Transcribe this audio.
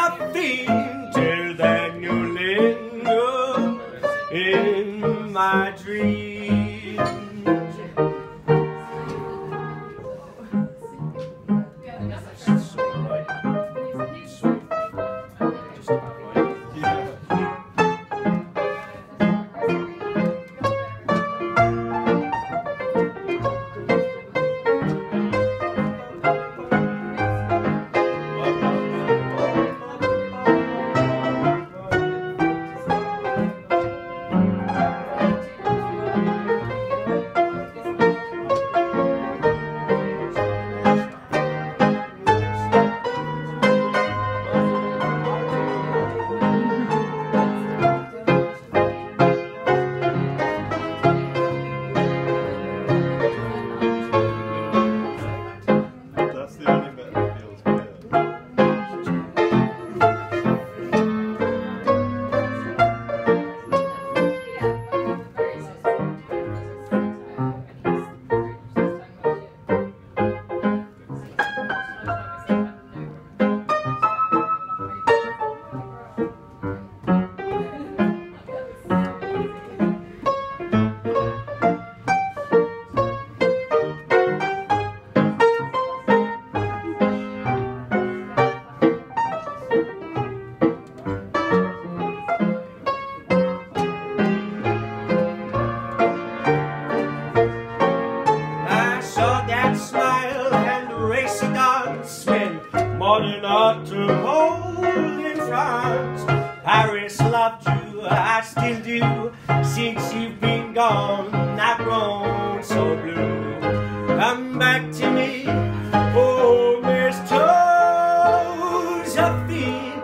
nothing till then you linger in my dreams. Smile and the racy dance when modern art took hold in France. Paris loved you, I still do. Since you've been gone, I've grown so blue. Come back to me, oh, Miss Josephine.